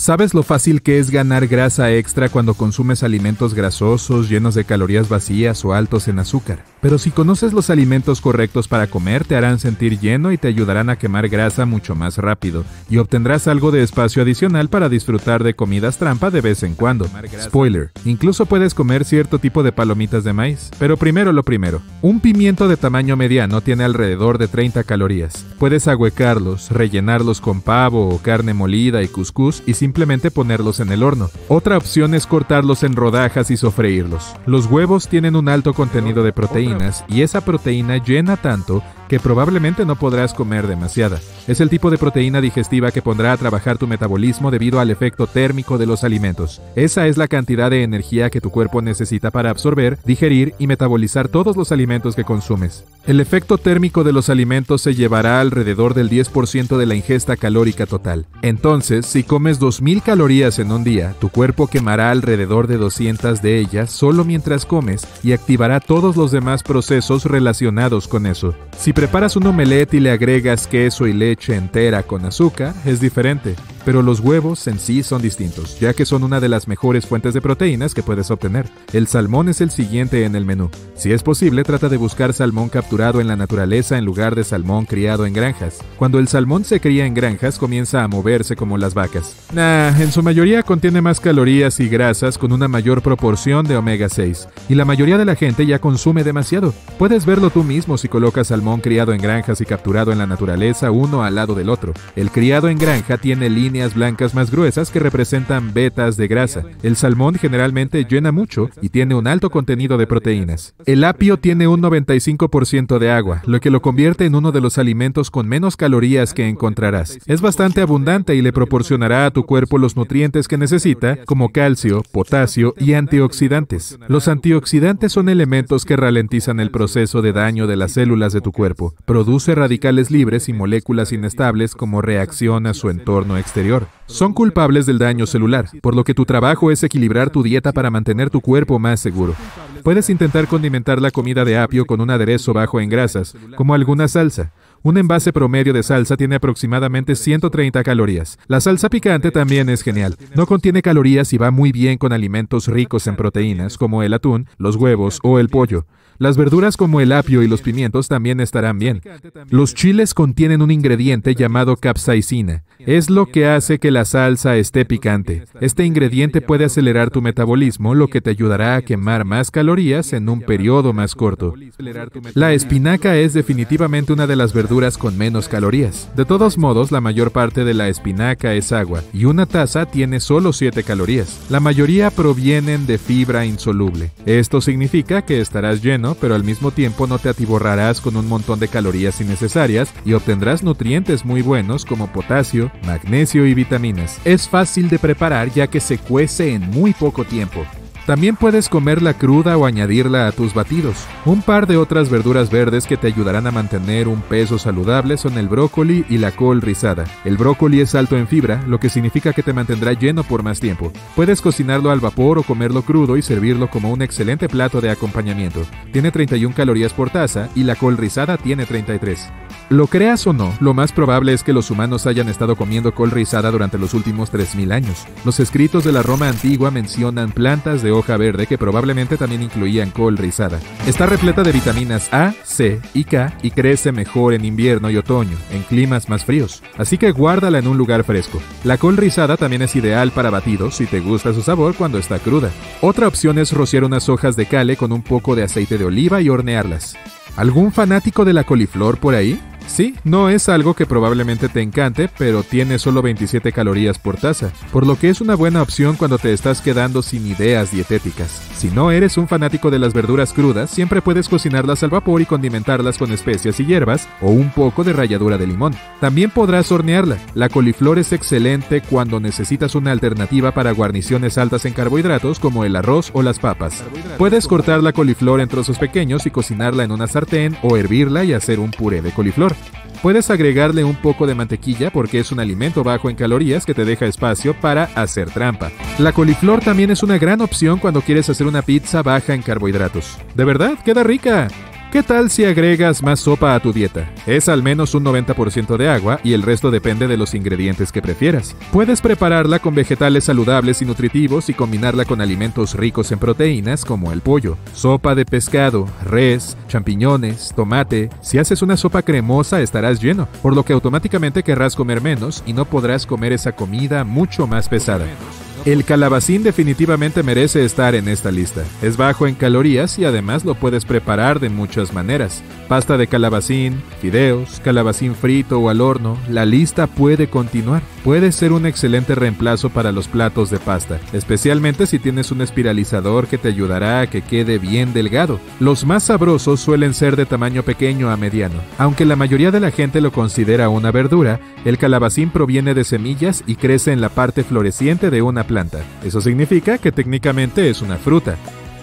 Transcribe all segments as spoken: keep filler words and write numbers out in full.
¿Sabes lo fácil que es ganar grasa extra cuando consumes alimentos grasosos, llenos de calorías vacías o altos en azúcar? Pero si conoces los alimentos correctos para comer, te harán sentir lleno y te ayudarán a quemar grasa mucho más rápido, y obtendrás algo de espacio adicional para disfrutar de comidas trampa de vez en cuando. Spoiler, incluso puedes comer cierto tipo de palomitas de maíz. Pero primero lo primero. Un pimiento de tamaño mediano tiene alrededor de treinta calorías. Puedes ahuecarlos, rellenarlos con pavo o carne molida y cuscús y simplemente ponerlos en el horno. Otra opción es cortarlos en rodajas y sofreírlos. Los huevos tienen un alto contenido de proteínas y esa proteína llena tanto que probablemente no podrás comer demasiada. Es el tipo de proteína digestiva que pondrá a trabajar tu metabolismo debido al efecto térmico de los alimentos. Esa es la cantidad de energía que tu cuerpo necesita para absorber, digerir y metabolizar todos los alimentos que consumes. El efecto térmico de los alimentos se llevará alrededor del diez por ciento de la ingesta calórica total. Entonces, si comes dos mil calorías en un día, tu cuerpo quemará alrededor de doscientas de ellas solo mientras comes y activará todos los demás procesos relacionados con eso. Si preparas un omelette y le agregas queso y leche entera con azúcar, es diferente. Pero los huevos en sí son distintos, ya que son una de las mejores fuentes de proteínas que puedes obtener. El salmón es el siguiente en el menú. Si es posible, trata de buscar salmón capturado en la naturaleza en lugar de salmón criado en granjas. Cuando el salmón se cría en granjas, comienza a moverse como las vacas. Nah, en su mayoría contiene más calorías y grasas con una mayor proporción de omega seis. Y la mayoría de la gente ya consume demasiado. Puedes verlo tú mismo si colocas salmón criado en granjas y capturado en la naturaleza uno al lado del otro. El criado en granja tiene líneas blancas más gruesas que representan vetas de grasa. El salmón generalmente llena mucho y tiene un alto contenido de proteínas. El apio tiene un noventa y cinco por ciento de agua, lo que lo convierte en uno de los alimentos con menos calorías que encontrarás. Es bastante abundante y le proporcionará a tu cuerpo los nutrientes que necesita, como calcio, potasio y antioxidantes. Los antioxidantes son elementos que ralentizan el proceso de daño de las células de tu cuerpo. Produce radicales libres y moléculas inestables como reacción a su entorno exterior. Son culpables del daño celular, por lo que tu trabajo es equilibrar tu dieta para mantener tu cuerpo más seguro. Puedes intentar condimentar la comida de apio con un aderezo bajo en grasas, como alguna salsa. Un envase promedio de salsa tiene aproximadamente ciento treinta calorías. La salsa picante también es genial. No contiene calorías y va muy bien con alimentos ricos en proteínas, como el atún, los huevos o el pollo. Las verduras como el apio y los pimientos también estarán bien. Los chiles contienen un ingrediente llamado capsaicina. Es lo que hace que la salsa esté picante. Este ingrediente puede acelerar tu metabolismo, lo que te ayudará a quemar más calorías en un periodo más corto. La espinaca es definitivamente una de las verduras con menos calorías. De todos modos, la mayor parte de la espinaca es agua, y una taza tiene solo siete calorías. La mayoría provienen de fibra insoluble. Esto significa que estarás lleno, pero al mismo tiempo no te atiborrarás con un montón de calorías innecesarias y obtendrás nutrientes muy buenos como potasio, magnesio y vitaminas. Es fácil de preparar ya que se cuece en muy poco tiempo. También puedes comerla cruda o añadirla a tus batidos. Un par de otras verduras verdes que te ayudarán a mantener un peso saludable son el brócoli y la col rizada. El brócoli es alto en fibra, lo que significa que te mantendrá lleno por más tiempo. Puedes cocinarlo al vapor o comerlo crudo y servirlo como un excelente plato de acompañamiento. Tiene treinta y una calorías por taza y la col rizada tiene treinta y tres. Lo creas o no, lo más probable es que los humanos hayan estado comiendo col rizada durante los últimos tres mil años. Los escritos de la Roma antigua mencionan plantas de hoja verde que probablemente también incluían col rizada. Está repleta de vitaminas A, C y K y crece mejor en invierno y otoño, en climas más fríos. Así que guárdala en un lugar fresco. La col rizada también es ideal para batidos si te gusta su sabor cuando está cruda. Otra opción es rociar unas hojas de cale con un poco de aceite de oliva y hornearlas. ¿Algún fanático de la coliflor por ahí? Sí, no es algo que probablemente te encante, pero tiene solo veintisiete calorías por taza, por lo que es una buena opción cuando te estás quedando sin ideas dietéticas. Si no eres un fanático de las verduras crudas, siempre puedes cocinarlas al vapor y condimentarlas con especias y hierbas o un poco de ralladura de limón. También podrás hornearla. La coliflor es excelente cuando necesitas una alternativa para guarniciones altas en carbohidratos como el arroz o las papas. Puedes cortar la coliflor en trozos pequeños y cocinarla en una sartén o hervirla y hacer un puré de coliflor. Puedes agregarle un poco de mantequilla porque es un alimento bajo en calorías que te deja espacio para hacer trampa. La coliflor también es una gran opción cuando quieres hacer una pizza baja en carbohidratos. ¡De verdad, queda rica! ¿Qué tal si agregas más sopa a tu dieta? Es al menos un noventa por ciento de agua y el resto depende de los ingredientes que prefieras. Puedes prepararla con vegetales saludables y nutritivos y combinarla con alimentos ricos en proteínas como el pollo, sopa de pescado, res, champiñones, tomate. Si haces una sopa cremosa estarás lleno, por lo que automáticamente querrás comer menos y no podrás comer esa comida mucho más pesada. El calabacín definitivamente merece estar en esta lista. Es bajo en calorías y además lo puedes preparar de muchas maneras. Pasta de calabacín, fideos, calabacín frito o al horno, la lista puede continuar. Puede ser un excelente reemplazo para los platos de pasta, especialmente si tienes un espiralizador que te ayudará a que quede bien delgado. Los más sabrosos suelen ser de tamaño pequeño a mediano. Aunque la mayoría de la gente lo considera una verdura, el calabacín proviene de semillas y crece en la parte floreciente de una planta. Eso significa que técnicamente es una fruta.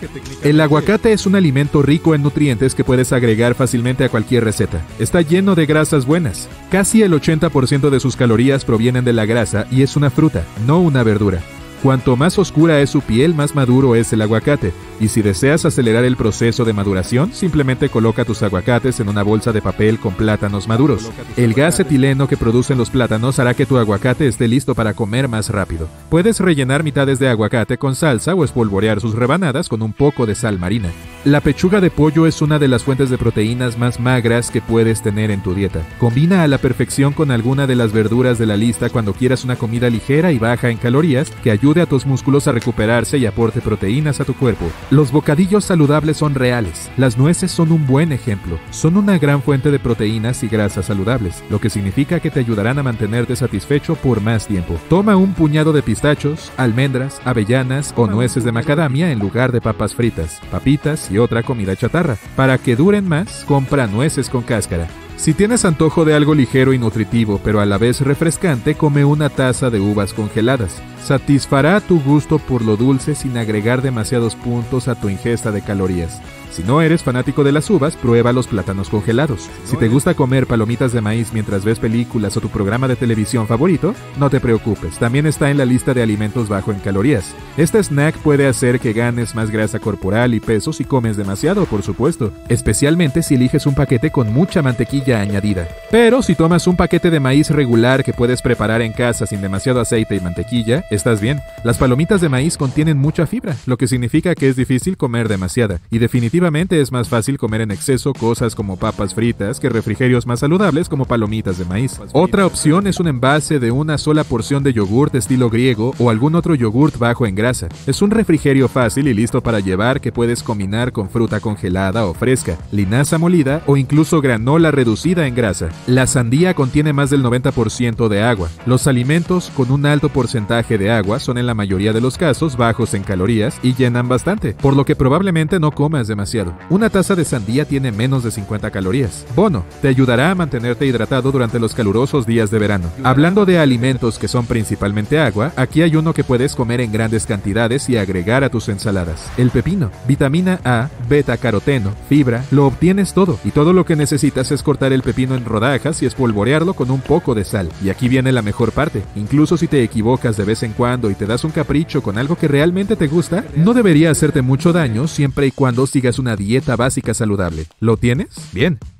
El aguacate es un alimento rico en nutrientes que puedes agregar fácilmente a cualquier receta. Está lleno de grasas buenas. Casi el ochenta por ciento de sus calorías provienen de la grasa y es una fruta, no una verdura. Cuanto más oscura es su piel, más maduro es el aguacate. Y si deseas acelerar el proceso de maduración, simplemente coloca tus aguacates en una bolsa de papel con plátanos maduros. El gas etileno que producen los plátanos hará que tu aguacate esté listo para comer más rápido. Puedes rellenar mitades de aguacate con salsa o espolvorear sus rebanadas con un poco de sal marina. La pechuga de pollo es una de las fuentes de proteínas más magras que puedes tener en tu dieta. Combina a la perfección con alguna de las verduras de la lista cuando quieras una comida ligera y baja en calorías que ayude a tus músculos a recuperarse y aporte proteínas a tu cuerpo. Los bocadillos saludables son reales. Las nueces son un buen ejemplo. Son una gran fuente de proteínas y grasas saludables, lo que significa que te ayudarán a mantenerte satisfecho por más tiempo. Toma un puñado de pistachos, almendras, avellanas o nueces de macadamia en lugar de papas fritas, papitas y otra comida chatarra. Para que duren más, compra nueces con cáscara. Si tienes antojo de algo ligero y nutritivo, pero a la vez refrescante, come una taza de uvas congeladas. Satisfará tu gusto por lo dulce sin agregar demasiados puntos a tu ingesta de calorías. Si no eres fanático de las uvas, prueba los plátanos congelados. Si te gusta comer palomitas de maíz mientras ves películas o tu programa de televisión favorito, no te preocupes, también está en la lista de alimentos bajo en calorías. Este snack puede hacer que ganes más grasa corporal y peso si comes demasiado, por supuesto, especialmente si eliges un paquete con mucha mantequilla añadida. Pero si tomas un paquete de maíz regular que puedes preparar en casa sin demasiado aceite y mantequilla, estás bien. Las palomitas de maíz contienen mucha fibra, lo que significa que es difícil comer demasiada, y definitivamente es más fácil comer en exceso cosas como papas fritas que refrigerios más saludables como palomitas de maíz. Otra opción es un envase de una sola porción de yogurt estilo griego o algún otro yogurt bajo en grasa. Es un refrigerio fácil y listo para llevar que puedes combinar con fruta congelada o fresca, linaza molida o incluso granola reducida en grasa. La sandía contiene más del noventa por ciento de agua. Los alimentos con un alto porcentaje de agua son en la mayoría de los casos bajos en calorías y llenan bastante, por lo que probablemente no comas demasiado. Una taza de sandía tiene menos de cincuenta calorías. Bono, te ayudará a mantenerte hidratado durante los calurosos días de verano. Hablando de alimentos que son principalmente agua, aquí hay uno que puedes comer en grandes cantidades y agregar a tus ensaladas. El pepino. Vitamina A, beta-caroteno, fibra, lo obtienes todo. Y todo lo que necesitas es cortar el pepino en rodajas y espolvorearlo con un poco de sal. Y aquí viene la mejor parte. Incluso si te equivocas de vez en cuando y te das un capricho con algo que realmente te gusta, no debería hacerte mucho daño siempre y cuando sigas una dieta básica saludable. ¿Lo tienes? Bien.